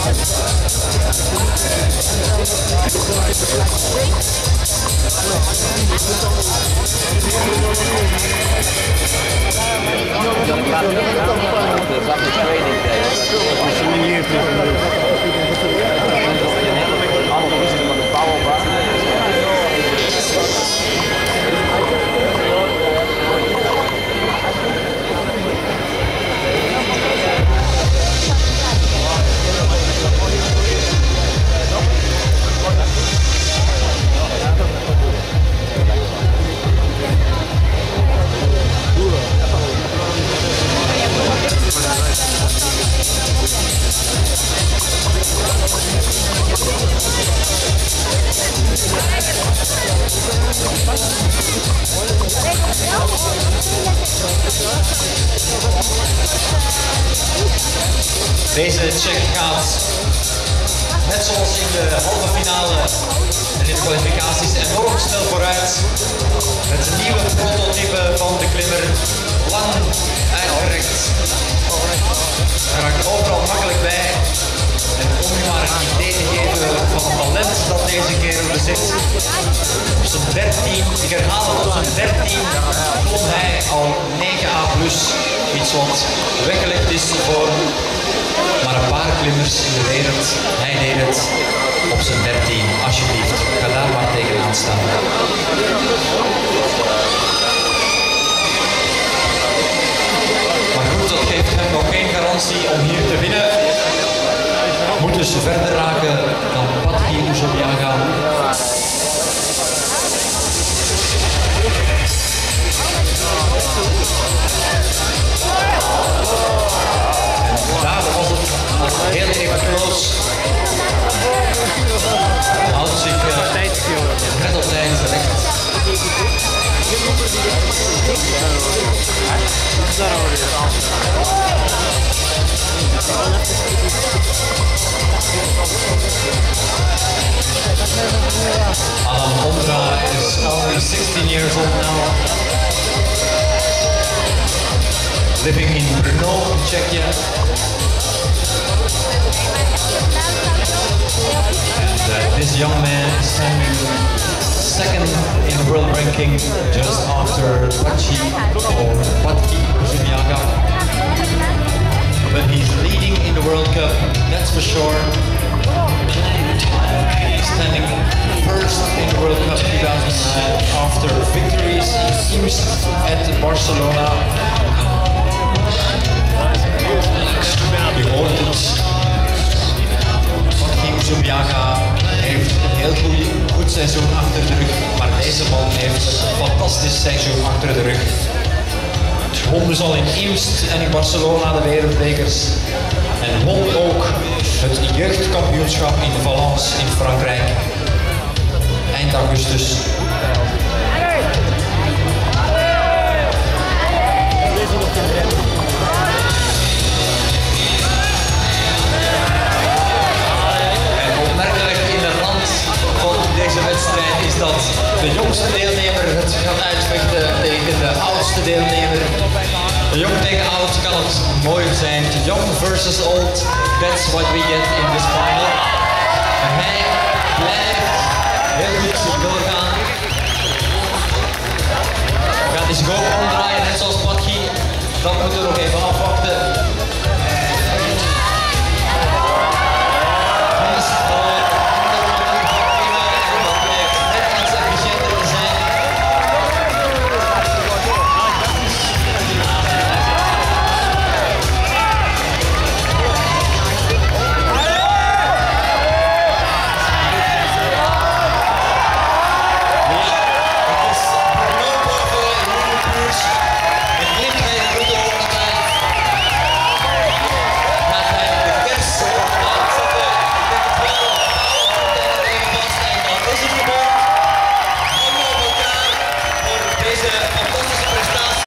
Deze Czech gaat, net zoals in de halve finale en in de kwalificaties, enorm snel vooruit. Het nieuwe prototype van de klimmer, lang uitgerekt. Hij raakt overal makkelijk bij. En om u maar een idee te geven van het talent dat deze kerel bezit. Op zijn 13, ik herhaal het, op zijn 13 klom hij al 9A+, iets wat weggelegd is voor maar een paar klimmers in de wereld. Hij deed het op zijn 13, alsjeblieft. Ga daar maar tegenaan staan. Maar goed, dat geeft hem nog geen garantie om hier te winnen. Moet dus verder raken dan Patki Uzomjaga. Daar was het heel even close. Houdt zich net op tijd terecht. Ondra is only 16 years old now. Living in Brno, Czechia. And this young man is standing second in the world ranking, just after Patki Uzomjaga. But he's leading in the World Cup, that's for sure. Standing first in the World Cup 2009 after victories at Barcelona. Je hoort het. Patki Uzomjaga heeft een heel goed seizoen achter de rug, maar deze man heeft een fantastisch seizoen achter de rug. Won dus al in Imst en in Barcelona de wereldbekers en won ook het jeugdkampioenschap in Valence in Frankrijk eind augustus. En opmerkelijk in de rand van deze wedstrijd is dat de jongste deelnemer het gaat uitvechten tegen de oudste deelnemer. De jong tegen oud kan het mooier zijn. Young versus old, that's what we get in this final. En hij blijft heel goed doorgaan. Gaat hij zijn go omdraaien, net zoals Patki. Dat moet er nog even af.